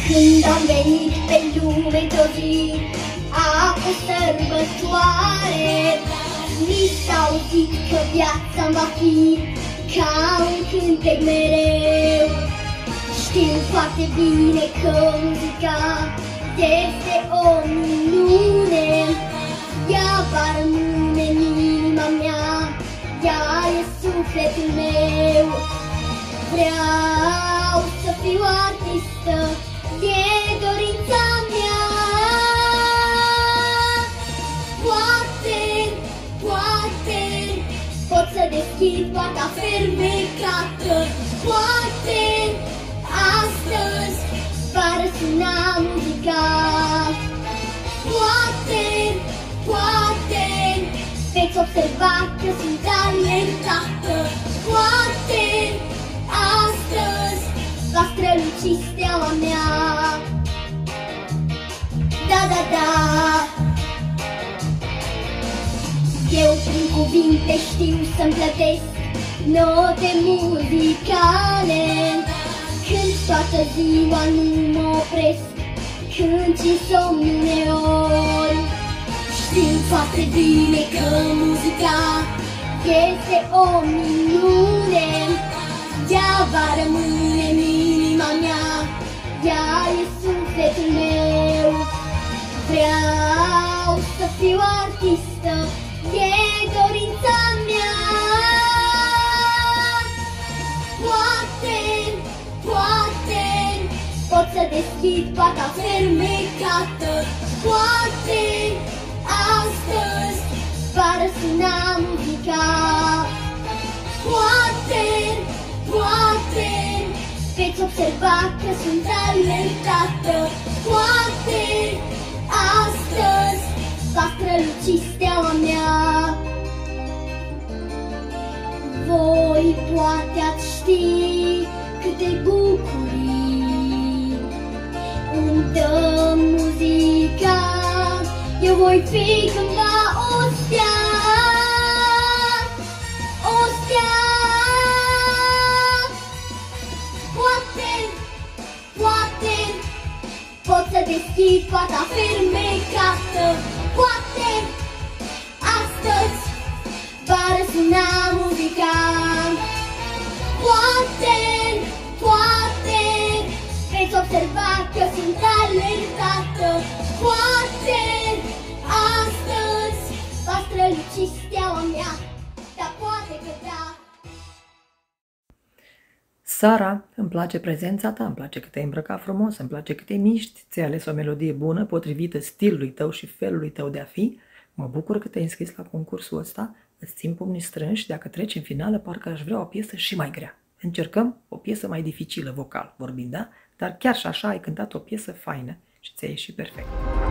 Când am venit pe lume într-o zi, a fost sărbătoare. Mi s-a auzit că viața va fi ca un cântec mereu. Știu foarte bine că muzica este o minune. Ea va rămâne în inima mea, ea e sufletul meu. Vreau să fiu artistă, e dorința mea. Poate pot să deschid poarta fermecată. Poate astăzi va răsuna muzica. Poate veți observa că sunt talentată. Poate astăzi va străluci steaua mea. Da. Eu prin cuvinte știu să-mi plătesc note muzicale. Când toată ziua nu mă opresc, cânt și somn uneori. Știu foarte bine că muzica este o minune. Ea va rămâne în inima mea, ea e sufletul meu. Vreau să fiu artistă, e dorința mea. Poate pot să deschid poarta fermecată. Poate astăzi va răsuna muzica. Poate veți observa că sunt talentată. Poate astăzi va străluci steaua mea. Voi poate ați ști câte bucurii îmi dă muzica. Eu voi fi cândva o stea. Poate pot să deschid poarta fermecată. Poate astăzi va răsuna muzica. Poate veți observa că sunt talentată. Poate astăzi va străluci steaua mea. Dar poate că da. Sara, îmi place prezența ta, îmi place că te-ai îmbrăcat frumos, îmi place că te miști, ți-ai ales o melodie bună, potrivită stilului tău și felului tău de a fi. Mă bucur că te-ai înscris la concursul ăsta, îți țin pumnii strânși, dacă treci în finală, parcă aș vrea o piesă și mai grea. Încercăm o piesă mai dificilă, vocal vorbind, da? Dar chiar și așa ai cântat o piesă faină și ți-a ieșit perfect.